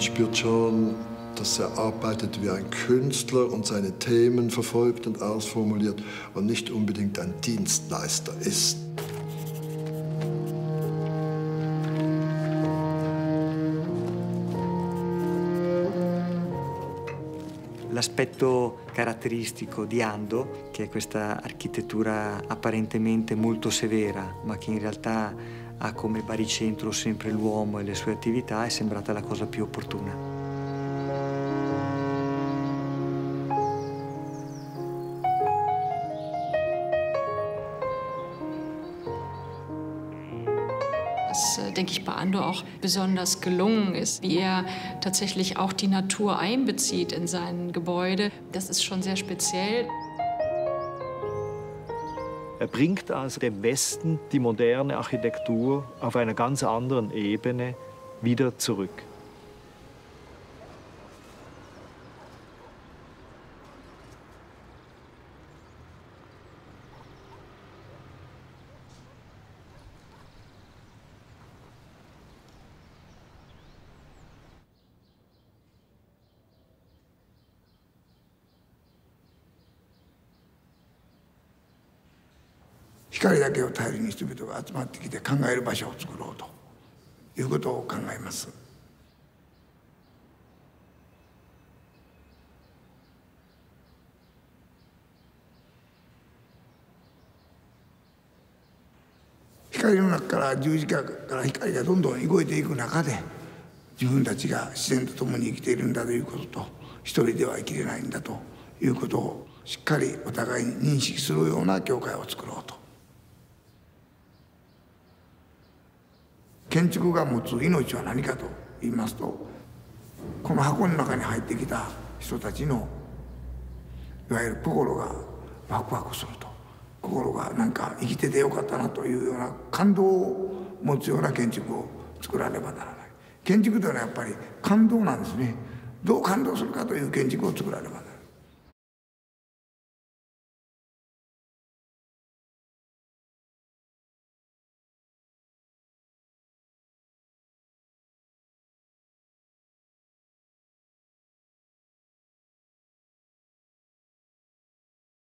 spürt schon, dass er arbeitet wie ein Künstler und seine Themen verfolgt und ausformuliert und nicht unbedingt ein Dienstleister ist. L'aspetto caratteristico di Ando, che è questa architettura apparentemente molto severa, ma che in realtà ha come baricentro sempre l'uomo e le sue attività, è sembrata la cosa più opportuna. Was, denke ich, bei Ando auch besonders gelungen ist, wie er tatsächlich auch die Natur einbezieht in sein Gebäude. Das ist schon sehr speziell. Er bringt also dem Westen die moderne Architektur auf einer ganz anderen Ebene wieder zurück. 光だけを頼りに人々が集まってきて考える場所を作ろうということを考えます。光の中から十字架から光がどんどん動いていく中で、自分たちが自然と共に生きているんだということと、一人では生きれないんだということをしっかりお互いに認識するような教会を作ろうと。建築が持つ命は何かと言いますと、この箱の中に入ってきた人たちのいわゆる心がワクワクすると、心がなんか生きててよかったなというような感動を持つような建築を作らねばならない。建築というのはやっぱり感動なんですね。どう感動するかという建築を作らねばならない。